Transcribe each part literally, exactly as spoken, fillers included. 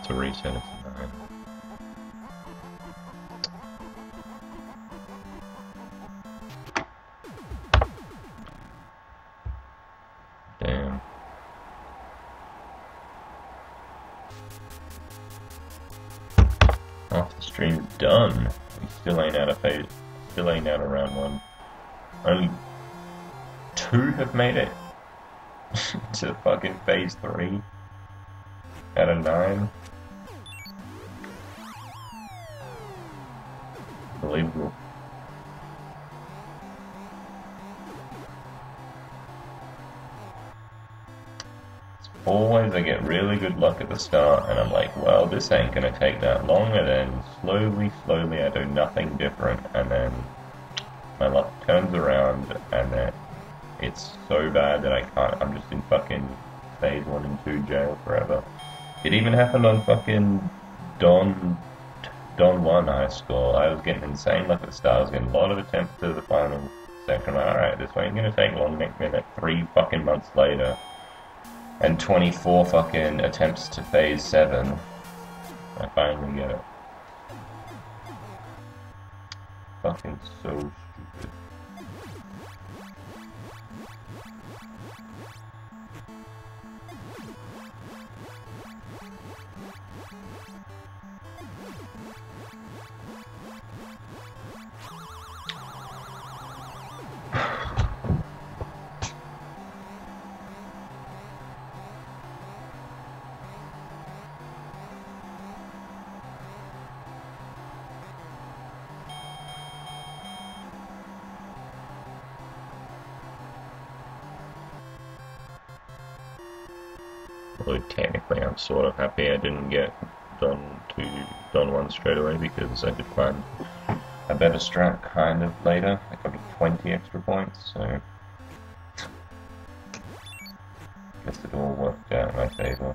To reset it to nine. Damn. Half the stream's done. We still ain't out of phase. Still ain't out of round one. Only two have made it to fucking phase three out of nine. Unbelievable. Always I get really good luck at the start and I'm like, well, this ain't gonna take that long, and then slowly, slowly I do nothing different, and then my luck turns around and then it's so bad that I can't, I'm just in fucking phase one and two jail forever. It even happened on fucking Don, Don one high school. I was getting insane luck at the start, I was getting a lot of attempts to the final section. Like, alright, this ain't gonna take long, next minute, three fucking months later. And twenty-four fucking attempts to phase seven. I finally get it. Fucking so stupid. Although technically I'm sort of happy I didn't get Don two, Don one straight away, because I did find a better strat kind of later. I got twenty extra points, so I guess it all worked out in my favour.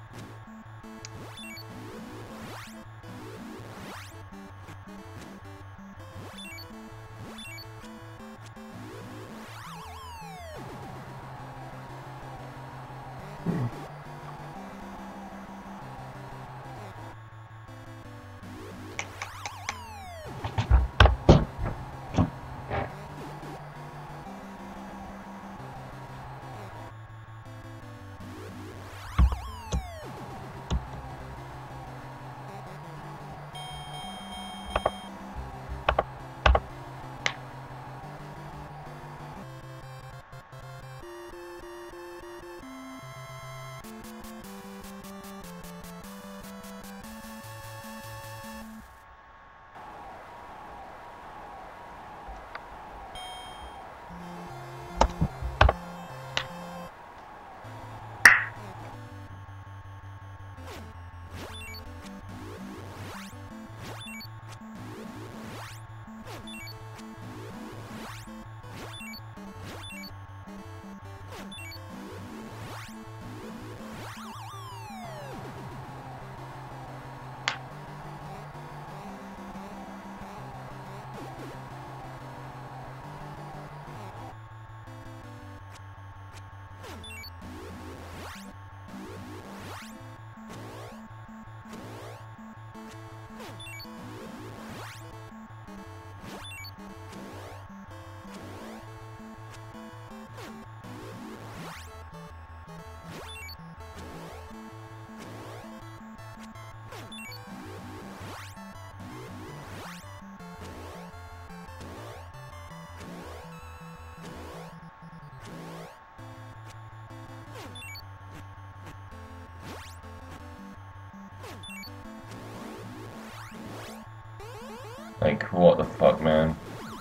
Like, what the fuck, man?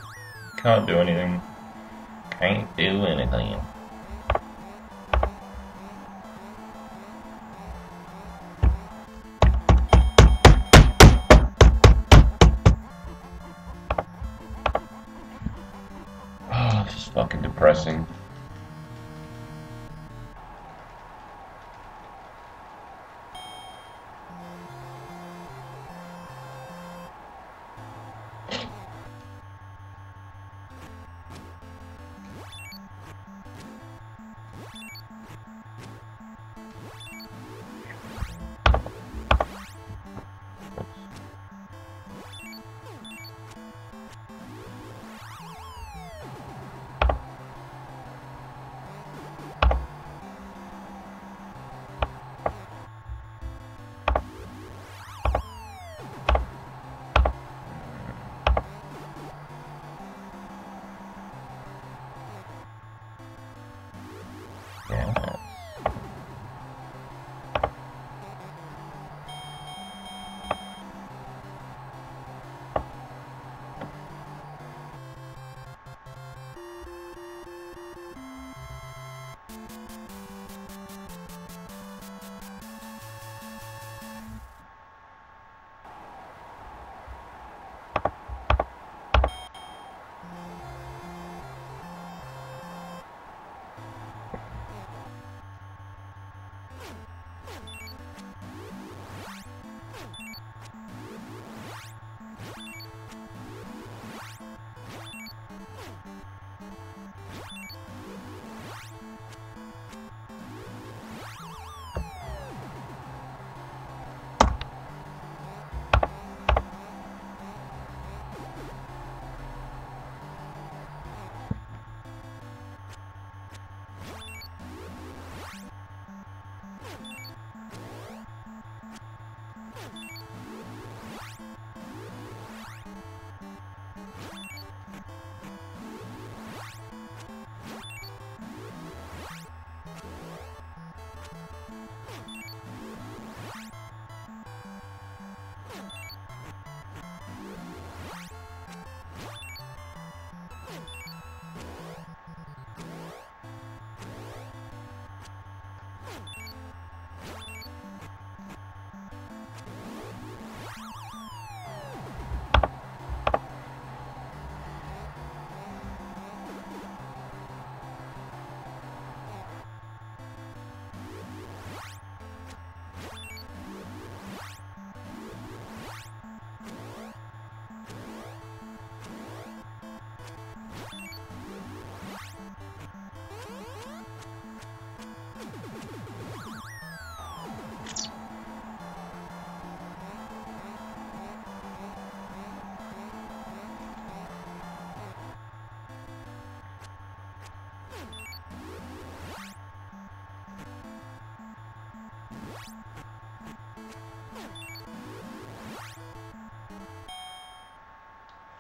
Can't do anything. Can't do anything. Oh, this is fucking depressing.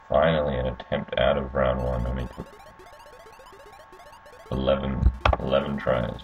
Finally an attempt out of round one. I mean, took eleven, eleven tries.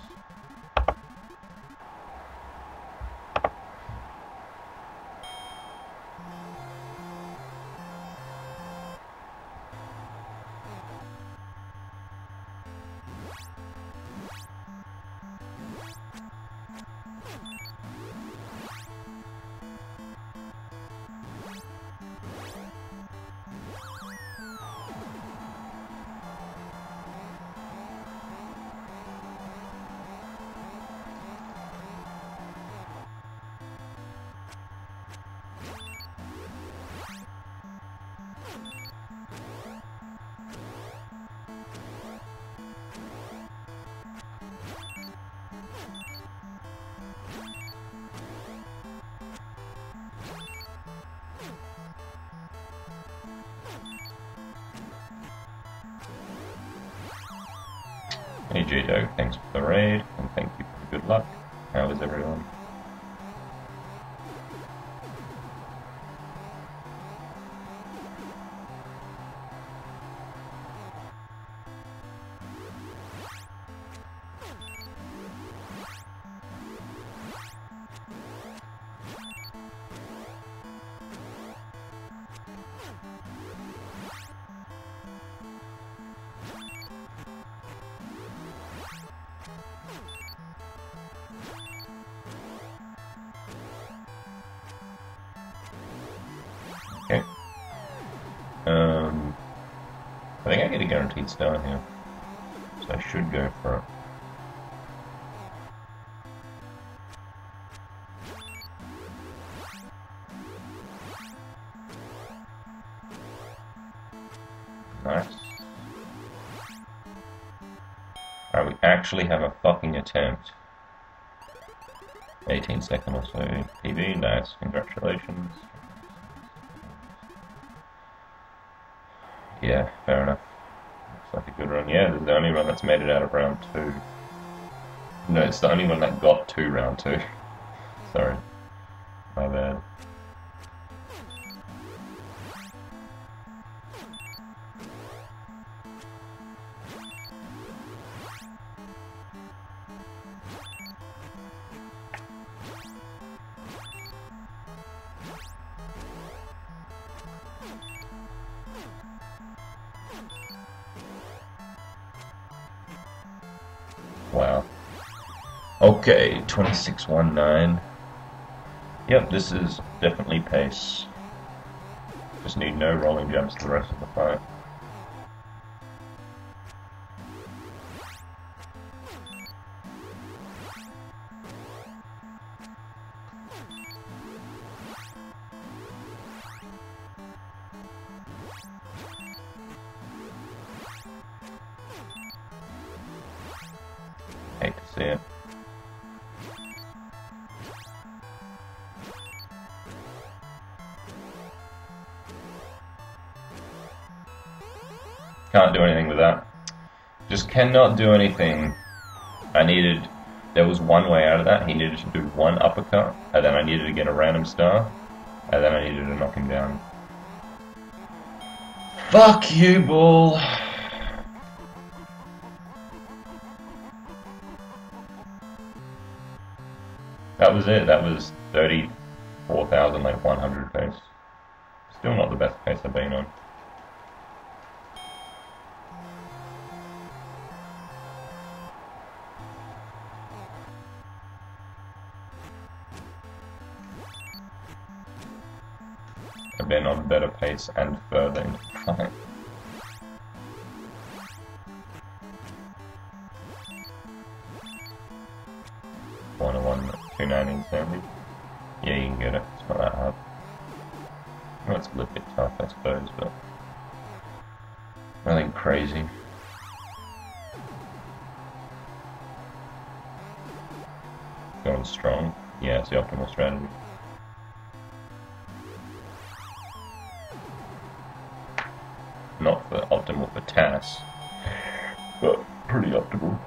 Hey J-Dog, thanks for the raid, and thank you for the good luck. How is everyone? Okay. Um, I think I get a guaranteed star here, so I should go for it. Nice. Alright, we actually have a fucking attempt. eighteen second or so P B, nice, congratulations. Yeah, fair enough. Looks like a good run. Yeah, this is the only one that's made it out of round two. No, it's the only one that got to round two. Sorry. My bad. Wow. Okay, twenty-six nineteen. Yep, this is definitely pace. Just need no rolling jumps the rest of the fight. Hate to see it. Can't do anything with that. Just cannot do anything. I needed... There was one way out of that. He needed to do one uppercut, and then I needed to get a random star, and then I needed to knock him down. Fuck you, bull! That was it. That was thirty-four thousand, like one hundred pace. Still not the best pace I've been on. I've been on better pace and further into the fight. one oh one, two nineteen Sandy. Yeah, you can get it. It's not that hard. Well, it's a little bit tough, I suppose, but nothing crazy. Going strong. Yeah, it's the optimal strategy. Not for optimal for T A S, but pretty optimal.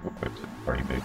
Super Quips are pretty big.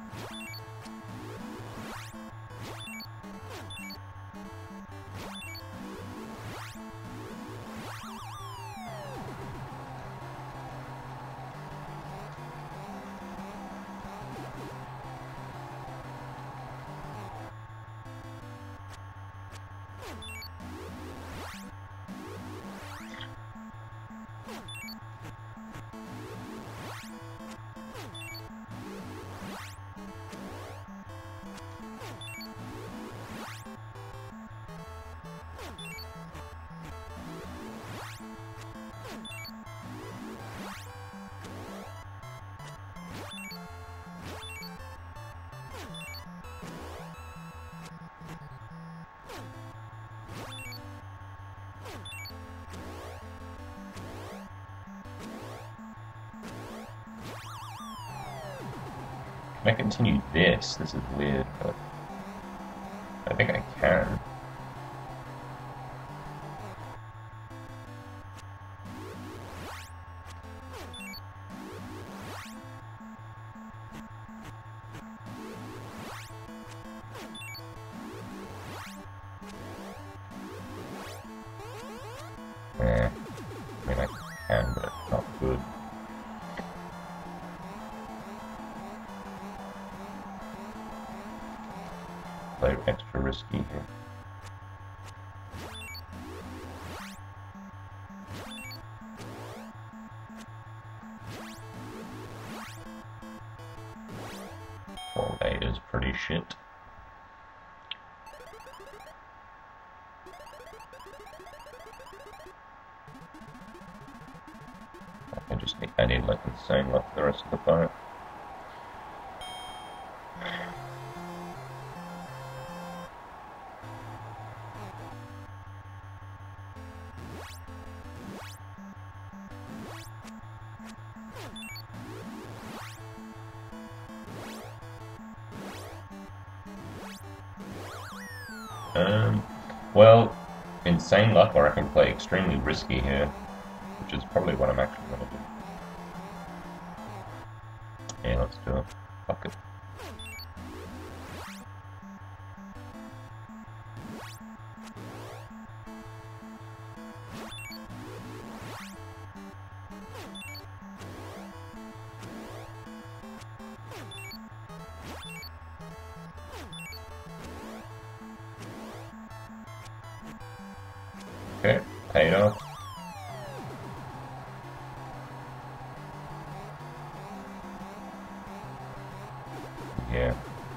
Can I continue this? This is weird, but I think I can. Eh, I mean I can, but it's not good. Play extra risky here. Four eight is pretty shit. I just need, I need like insane luck for the rest of the fight. Um, well, insane luck, or I can play extremely risky here, which is probably what I'm actually going to do. Yeah, let's do it. Fuck it. Okay, paid off. Yeah.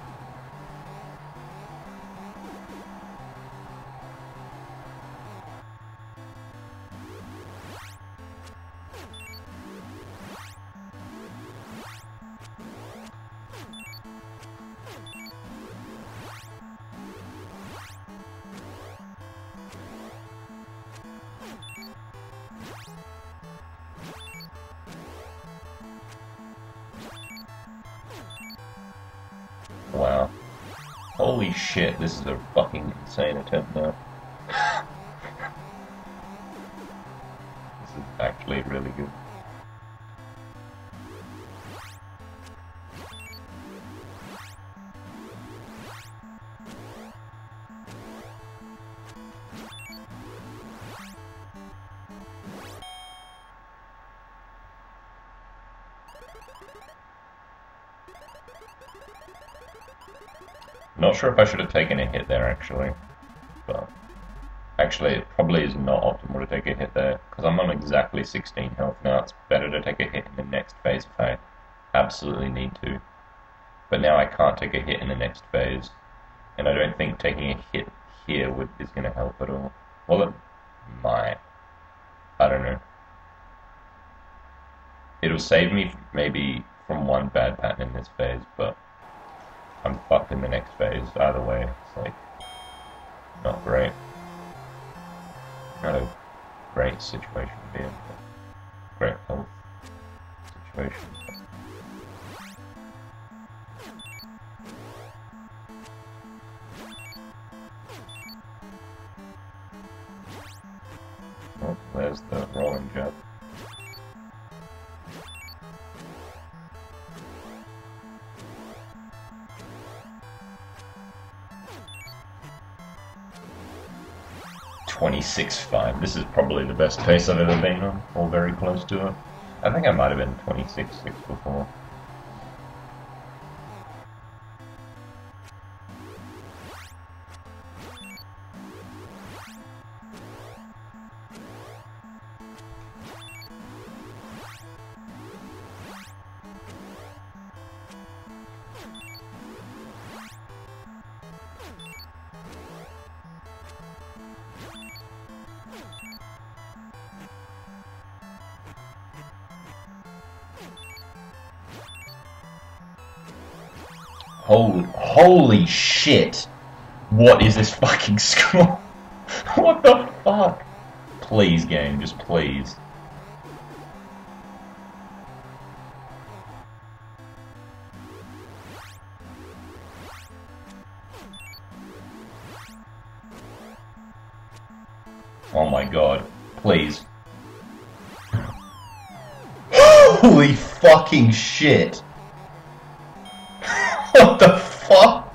Wow. Holy shit, this is a fucking insane attempt now. This is actually really good. Not sure if I should have taken a hit there, actually. But actually, it probably is not optimal to take a hit there, because I'm on exactly sixteen health now. It's better to take a hit in the next phase if I absolutely need to. But now I can't take a hit in the next phase, and I don't think taking a hit here would, is going to help at all. Well, it might. I don't know. It'll save me maybe from one bad pattern in this phase, but I'm fucked in the next phase. Either way, it's like not great. Not a great situation to be in, but great health situation. Oh, there's the rolling jab. twenty-six five. This is probably the best pace I've ever been on, or very close to it. I think I might have been twenty-six six before. Holy, holy shit! What is this fucking score? What the fuck? Please, game, just please. Oh my god, please. Holy fucking shit! What the fuck?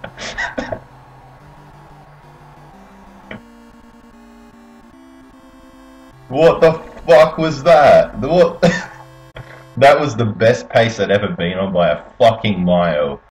What the fuck was that? What? That was the best pace I'd ever been on by a fucking mile.